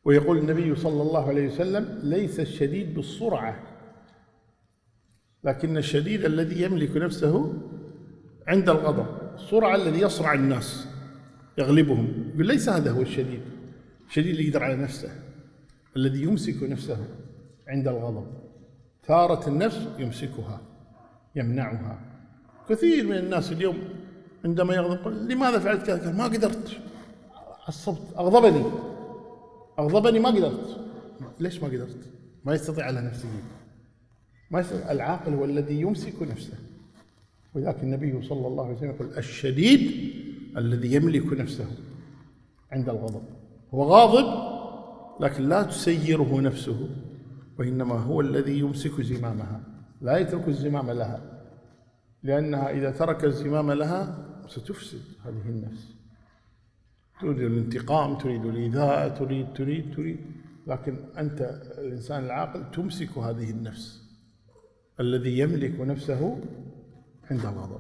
ويقول النبي صلى الله عليه وسلم: ليس الشديد بالسرعة، لكن الشديد الذي يملك نفسه عند الغضب. السرعة الذي يصرع الناس يغلبهم، يقول ليس هذا هو الشديد. الشديد اللي يقدر على نفسه، الذي يمسك نفسه عند الغضب. ثارة النفس يمسكها يمنعها. كثير من الناس اليوم عندما يغضب يقول: لماذا فعلت كذا؟ ما قدرت، عصبت، أغضبني ما قدرت. ليش ما قدرت؟ ما يستطيع على نفسه، ما يستطيع. العاقل هو الذي يمسك نفسه. ولكن النبي صلى الله عليه وسلم يقول: الشديد الذي يملك نفسه عند الغضب. هو غاضب لكن لا تسيره نفسه، وإنما هو الذي يمسك زمامها، لا يترك الزمام لها، لأنها إذا ترك الزمام لها ستفسد هذه النفس. تريد الانتقام، تريد الإيذاء، تريد، لكن أنت الإنسان العاقل تمسك هذه النفس، الذي يملك نفسه عند الغضب.